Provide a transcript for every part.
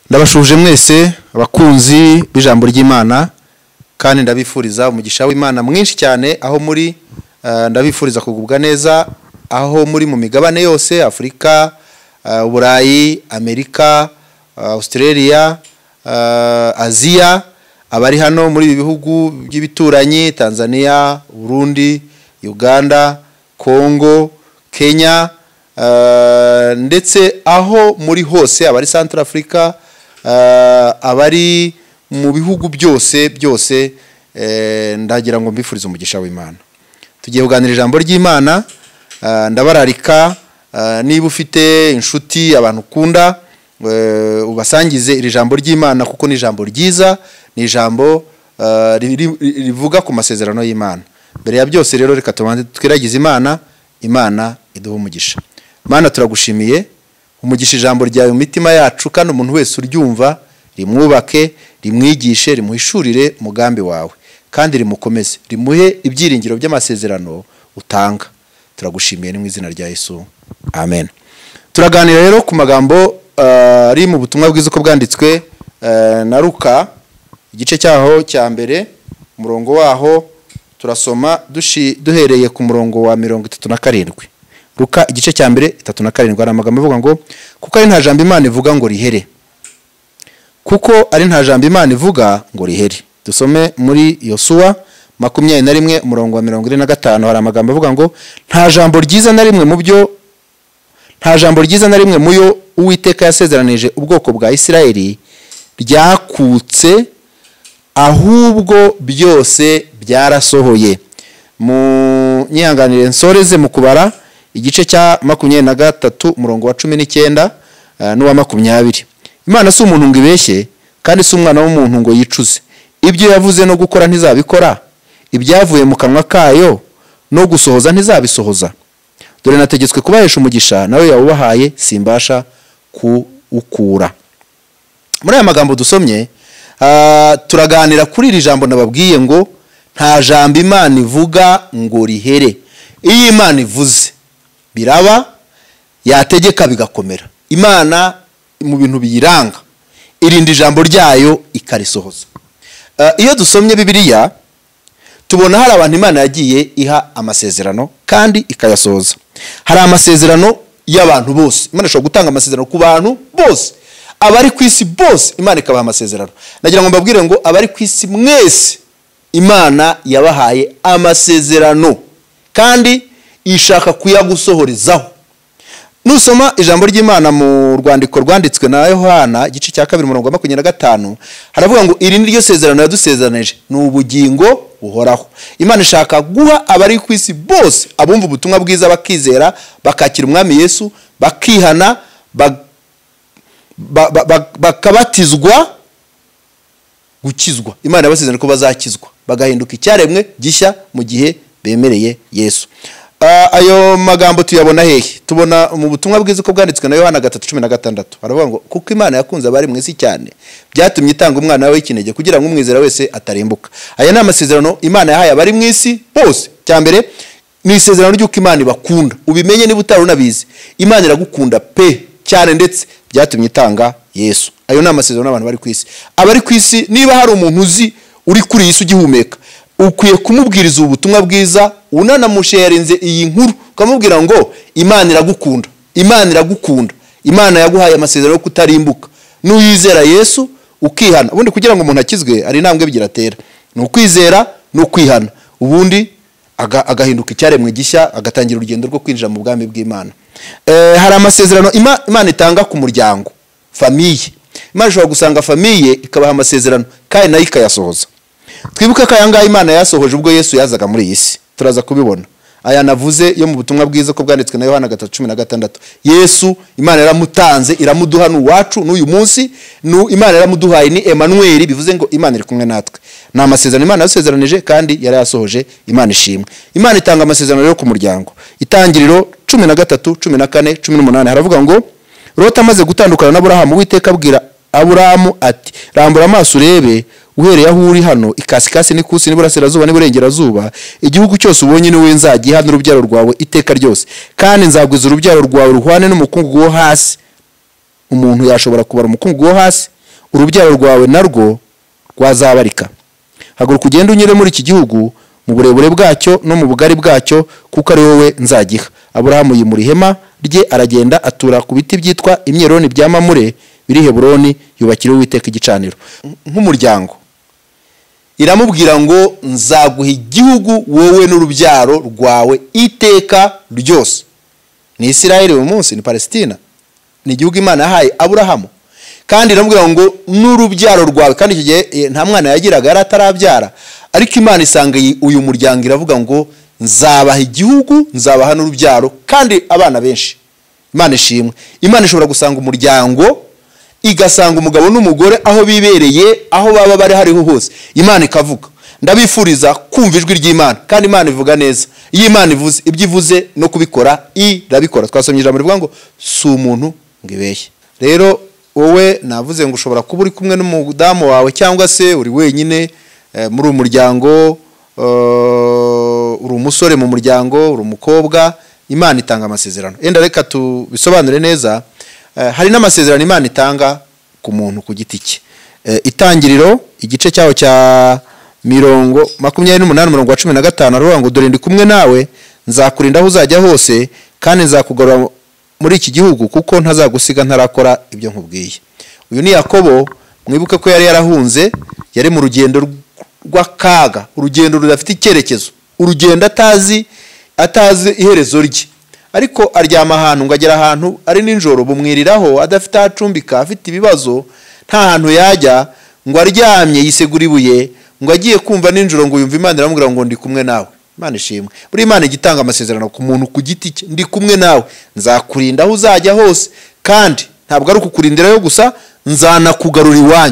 Ndabashuje mwese abakunzi b'ijambo ry'Imana kandi ndabifuriza umugisha w'Imana mwinshi cyane aho muri ndabifuriza kugubwa neza aho muri mu migabane yose Afrika, Uburayi, Amerika, Australia, Aziya, abari hano muri bihugu by'ibituranyi Tanzania, Burundi, Uganda, Congo, Kenya, ndetse aho muri hose abari Central Africa, abari mu bihugu byose ndagira ngo mbifurize umugisha w'Imana. Tugiye kuganira ijambo ry'Imana, ndabararika niba ufite inshuti abantu ukunda ubasangize iri jambo ry'Imana kuko ni ijambo ryiza, ni ijambo rivuga ku masezerano y'Imana. Mbere ya byose rero reka tubanze twiragize Imana iduha umugisha. Mana turagushimiye umugisha ijambo ryawe mu mitima yacu kandi umuntu wese uryumva rimwubake, rimwigishe, rimuhishurire umugambi wawe kandi rimukomeze, rimuhe ibyiringiro by'amasezerano utanga. Turagushimiye ni mu izina rya Yesu. Amen. Turaganira rero ku magambo ari mu butumwa bwiza uko bwanditswe na Luka igice cyaho cya mbere umurongo waho turasoma duhereye ku murongo wa 37. Luka igice cya mbere 37 hari amagambo avuga ngo kuko ari nta jambo Imana ivuga ngo rihere. Kuko ari nta jambo Imana ivuga ngo rihere. Dusome muri Yosuwa 21 umurongo wa 45 hari amagambo avuga ngo nta jambo ryiza na rimwe muyo Uwiteka yasezeranije ubwoko bwa Isirayeli ryakutse, ahubwo byose byarasohoye. Mu nyihanganire nsoreze mu kubara igice cya 23 umurongo wa 19 n'uwa 20. Imana si umuntu ngo ibeshye kandi si umwana w'umuntu ngo yicuze. Ibyo yavuze no gukora ntizabikora, ibyavuye mu kanwa kayo no gusohoza ntizabisohoza. Dore nategetswe kubahesha umugisha nawe yawubahaye simbasha kuukura. Muri aya magambo dusomye turaganira kuri iri jambo nababwiye ngo nta jambo Imana ivuga ngo rihere. Iyo Imana ivuze biraba, yategeka bigakomera. Imana mu bintu biyiranga irinda ijambo ryayo ikarisohoza. Iyo dusomye Bibiliya tubona hari abantu Imana yagiye iha amasezerano kandi ikayasohoza. Hari amasezerano y'abantu bose. Imana ishobora gutanga amasezerano ku bantu bose, abari ku isi bose Imana ikabaha amasezerano. Nagira ngo mbabwire ngo abari ku isi mwese Imana yabahaye amasezerano kandi ishaka kuyagusohorezaho. Nusoma ijambo ry'Imana mu rwandiko rwanditswe na Yohana igice cya 2 umurongo wa 25 haravuga ngo iri ni ryo sezerano yadusezeranije, ni ubugingo buhoraho. Imana ishaka guha abari ku isi bose abumva ubutumwa bwiza bakizera bakakira umwami Yesu bakihana bakabatizwa gukizwa. Imana yabasezeranye ko bazakizwa bagahinduka icyaremwe gishya mu gihe bemereye Yesu. Ayo magambo tuyabona hehe? Tubona mu butumwa bwiza uko bwanditswe na Yohana 3:16 haravuga ngo kuko Imana yakunze abari mu isi cyane byatumye itanga umwana we w'ikinege kugira ngo umwizera wese atarimbuka. Aya ni amasezerano Imana yahaye abari mu isi bose. Cyambere ni isezerano ry'uko Imana ibakunda. Ubimenye niba utarunabizi, Imana iragukunda pe cyane, ndetse byatumye itanga Yesu. Ayo ni amasezerano abantu bari ku isi. Abari ku isi niba hari umuntu uzi uri kuri Yesu ugihumeka, ukwiye kumubwiriza ubutumwa bwiza unanamusharinze iyi nkuru ukamubwira ngo Imana iragukunda, Imana iragukunda, Imana yaguhaye amasezerano yo kutarimbuka. N'uyizera Yesu ukihana. Ubundi kugira ngo umuntu akizwe ari intambwe ebyiri atera, ni ukwizera no kwihana, ubundi agahinduka icyaremwe gishya agatangira urugendo rwo kwinjira mu bwami bw'Imana. Hari amasezerano Imana itanga ku muryango, famiye. Imana ishobora gusanga famiye ikabaha amasezerano kandi nayo ikayasohoza. Twibuke ko ayanga Imana yasohoje ubwo Yesu yazaga muri iyi si. Turaza kubibona aya navuze yo mu butumwa bwiza ko bwanditswe na Yohana 3:16. Yesu Imana yaramutanze iramuduha n'uwacu n'uyu munsi, Imana yaramuduhaye ni Emmanuel, bivuze ngo Imana iri kumwe natwe. Na amasezerano Imana yasezeranije kandi yarayasohoje. Imana ishimwe. Imana itanga amasezerano yo ku muryango. Itangiriro 13, 14, 18 haravuga ngo Loti amaze gutandukana na Aburahamu, Uwiteka abwira Aburahamu ati rambura amaso urebe uhereye aho uri hano ikasikasi n'ikusi n'iburasirazuba n'iburengerazuba, igihugu cyose ubonye niwe nzagiha n'urubyaro rwawe iteka ryose, kandi nzagwiza urubyaro rwawe ruhwane n'umukungugu wo hasi. Umuntu yashobora kubara umukungugu wo hasi urubyaro rwawe narwo rwazabarika. Haguruka ugende unyure muri iki gihugu mu burebure bwacyo no mu bugari bwacyo, kuko ari wowe nzagiha. Aburahamu yimura ihema rye aragenda atura ku biti byitwa imyeroni bya Mamure biri Heburoni, yubakira Uwiteka igicaniro. Nk'umuryango iramubwira ngo nzaguha igihugu wowe n'urubyaro rwawe iteka ryose. Ni Isirayeli uyu munsi, ni Palestina, ni igihugu Imana yahaye Aburahamu, kandi iramubwira ngo n'urubyaro rwawe. Kandi icyo gihe nta mwana yagiraga, yari atarabyara, ariko Imana isanga uyu muryango iravuga ngo nzabaha igihugu, nzabaha n'urubyaro, kandi abana benshi. Imana ishimwe. Imana ishobora gusanga umuryango, igasanga umugabo n'umugore aho bibereye, aho baba bari hariho hose, Imana ikavuga. Ndabifuriza kumva ijwi ry'Imana, kandi Imana ivuga neza. Iyo Imana ivuze, ibyo ivuze no kubikora irabikora. Twasomye ijambo rivuga ngo si umuntu ngo ibeshye. Rero wowe navuze ngo ushobora kuba uri kumwe n'umudamu wawe, cyangwa se uri wenyine muri umuryango, uri umusore mu muryango, uri umukobwa. Imana itanga amasezerano. Enda reka tubisobanure neza. Hari n'amasezerano Imana itanga ku muntu ku giti cye. Itangiriro igice cyaho cya 28:15 aravuga ngo dore ndi kumwe nawe, nzakurinda aho uzajya hose, kandi nzakugarura muri iki gihugu, kuko ntazagusiga ntarakora ibyo nkubwiye. Uyu ni Yakobo. Mwibuke ko yari yarahunze, yari mu rugendo rw'akaga, urugendo rudafite icyerekezo, urugendo atazi iherezo rye. Ariko aryama ahantu, ngo agera ahantu ari ninjoro bumwiriraho, adafite acumbika, afite ibibazo, nta hantu yajya, ngo aryamye yisegura ibuye, ngo agiye kumva ninjoro ngo yumva Imana iramubwira ngo ndi kumwe nawe. Imana ishimwe. Buri Imana igitanga amasezerano ku muntu ku giti cye. Ndi kumwe nawe, nzakurinda aho uzajya hose, kandi ntabwo ari ukukurindirayo gusa, nzanakugarura iwanyu,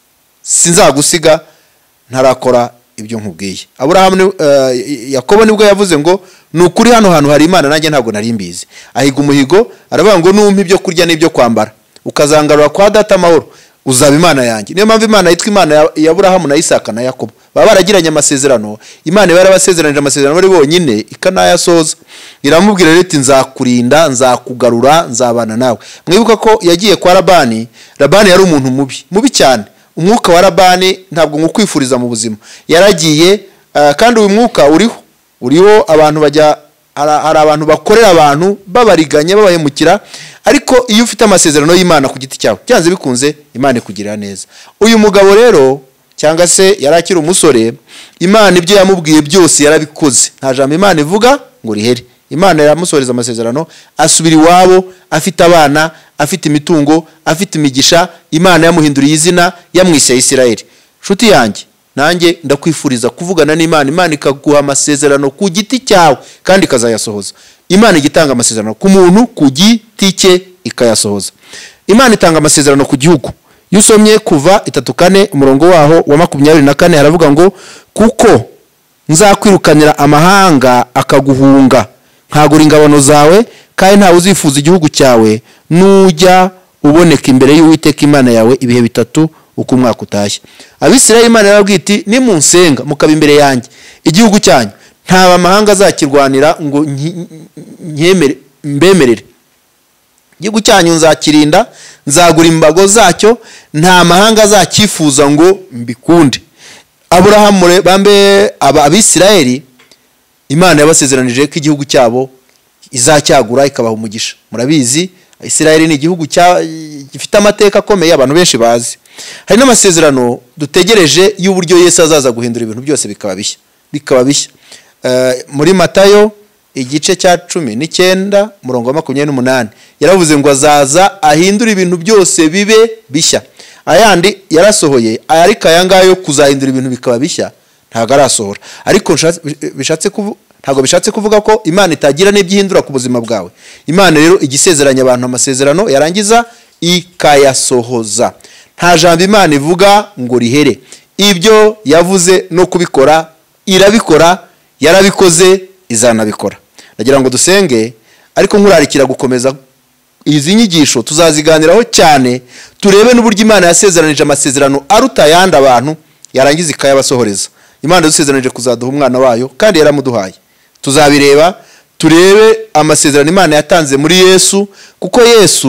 sinzagusiga ntarakora ibyo nkubwiye. Aburahamu Yakobo nibwo yavuze ngo nukuri hano hantu hari Imana, nanjye ntabwo nari mbizi. Ahiga umuhigo aravuga ngo numpa ibyo kurya n'ibyo kwambara, ukazangarura kwa data amahoro, uzaba Imana yanjye. Niyo mpamvu Imana yitwa Imana ya Aburahamu na Isaka na Yakobo. Baba baragiranye amasezerano. Imana yarabasezeranije amasezerano bari bonyine, ikanayasoza. Iramubwira riti nzakurinda, nzakugarura, nzabana nawe. Mwibuka ko yagiye kwa Labani. Labani yari umuntu mubi cyane. Umwuka wa Labani ntabwo ngukwifuriza mu buzima. Yaragiye, kandi uyu mwuka uriho abantu bajya, hari abantu bakorera abantu babariganya, babahemukira. Ariko iyo ufite amasezerano y'Imana ku giti cyawe, byanze bikunze Imana ikugirira neza. Uyu mugabo rero, cyangwa se yarakira umusore, Imana ibyo yamubwiye byose yarabikoze. Nta jambo Imana ivuga ngo rihere. Imana yaramusoreza amasezerano, asubira iwabo, afite abana, afite imitungo, afite imigisha. Imana yamuhinduriye izina, yamwise Isirayeli. Nshuti yanjye, nanjye ndakwifuriza kuvugana n'Imana. Imana ikaguha amasezerano ku giti cyawe, kandi ikazayasohoza. Imana igitanga amasezerano ku muntu ku giti cye, ikayasohoza. Imana itanga amasezerano ku gihugu. Iyo usomye Kuva 3:4 umurongo waho wa 24 haravuga ngo kuko nzakwirukanira amahanga akaguhunga, nkagura ingabano zawe, kandi ntawe uzifuza igihugu cyawe, nujya uboneka imbere y'Uwiteka Imana yawe ibihe bitatu uko umwaka utashye. Abisirayeli Imana yarabwiye iti nimunsenga mukaba imbere yanjye igihugu cyanyu, nta amahanga azakirwanira ngo mbemerere. Igihugu cyanyu nzakirinda, nzagura imbago zacyo, nta mahanga azakifuza ngo mbikunde. Aburahamu bambe Abisirayeli, Imana yabasezeranije ko igihugu cyabo izacyagura ikabaha umugisha. Murabizi Isirayeli ni igihugu gifite amateka akomeye abantu benshi bazi. Hari n'amasezerano dutegereje y'uburyo Yesu azaza guhindura ibintu byose bikaba bishya. Muri Matayo igice cya 19 umurongo wa 28 yaravuze ngo azaza ahindura ibintu byose bibe bishya. Ayandi yarasohoye, ariko ayangayo kuzahindura ibintu bikaba bishya ntago arasohora. Ariko ntago bishatse kuvuga ko Imana itagira n'ibyihindura ku buzima bwawe. Imana rero igisezeranya abantu amasezerano, yarangiza ikayasohoza. Nta jambo Imana ivuga ngo rihere. Ibyo yavuze no kubikora irabikora, yarabikoze, izanabikora. Ndagira ngo dusenge, ariko nkurarikira gukomeza izi nyigisho tuzaziganiraho cyane, turebe n'uburyo Imana yasezeranije amasezerano aruta yandi abantu, yarangiza ikayabasohoreza. Imana yasezeranije kuzaduha umwana wayo, kandi yaramuduhaye. Tuzabireba, turebe amasezerano Imana yatanze muri Yesu, kuko Yesu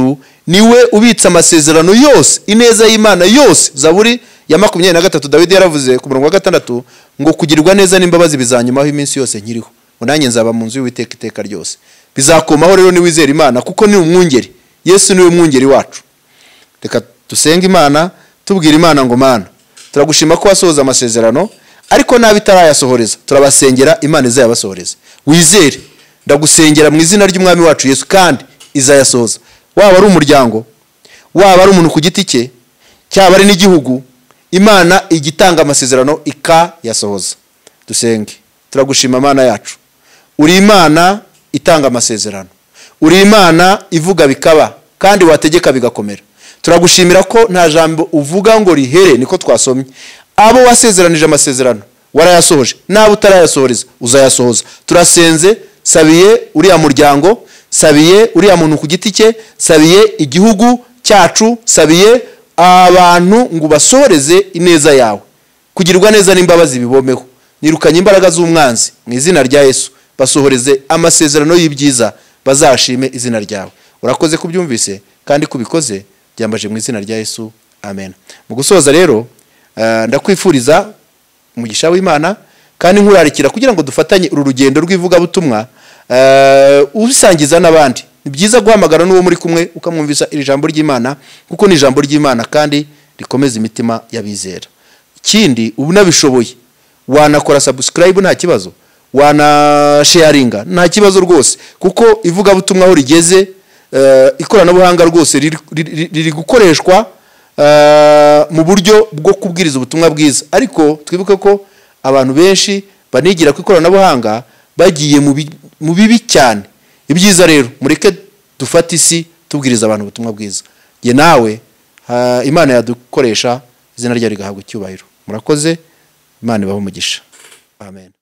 niwe ubitsa amasezerano yose, ineza y'Imana yose. Zaburi ya 23 Dawidi yaravuze ku murongo wa 6 ngo kugirirwa neza n'imbabazi bizanyumaho iminsi yose nkiriho, nanjye nzaba mu nzu y'Uwiteka iteka ryose. Bizakomaho rero niwizera Imana kuko ni umwungeri. Yesu niwe mwungeri wacu. Reka dusenge Imana tubwira Imana ngo Mana, turagushima ko wasohoza amasezerano, ariko nabi tarayasohoreza. Turabasengera Imana izayabasohoreze. Wizere, ndagusengera mu izina ry'Umwami wacu Yesu, kandi izayasohoza. Waba ari umuryango, waba ari umuntu ku giti cye, cyaba ari n'igihugu, Imana igitanga amasezerano ikayasohoza. Dusenge. Turagushima Mana yacu. Uri Imana itanga amasezerano. Uri Imana ivuga bikaba kandi wategeka bigakomera. Turagushimira ko nta jambo uvuga ngo rihere, niko twasomye. Abo wasezeranije amasezerano warayasohoje, nabo utarayasohoreza uzayasohoza. Turasenze, sabiye uriya muryango, sabiye uriya muntu ku giti cye, sabiye igihugu cyacu, sabiye abantu ngo basohoreze ineza yawe. Kugirirwa neza n'imbabazi bibomeho. Nirukanye imbaraga z'umwanzi mu izina rya Yesu, basohoreze amasezerano y'ibyiza, bazashime izina ryawe. Urakoze kubyumvise kandi kubikoze, byambaje mu izina rya Yesu, amen. Mu gusoza rero ndakwifuriza umugisha w'Imana, kandi nkurarikira kugira ngo dufatanye uru rugendo rw'ivuga butumwa, ubisangiza n'abandi. Ni byiza guhamagara n'uwo muri kumwe ukamwumvisa iri jambo ry'Imana, kuko ni ijambo ry'Imana kandi rikomeza imitima yabizera. Ikindi ubu nabishoboye, wanakora subscribe nta kibazo, wana sharinga nta kibazo rwose, kuko ivuga butumwa aho rigeze, ikoranabuhanga rwose riri gukoreshwa mu buryo bwo kubwiriza ubutumwa bwiza. Ariko twibuke ko abantu benshi banigira ku ikoranabuhanga bagiye mu bibi cyane. Ibyiza rero mureke dufate isi tubwiriza abantu ubutumwa bwiza. Ye nawe Imana yadukoresha, izina ryayo rigahabwa icyubahiro. Murakoze, Imana ibahe umugisha. Amen.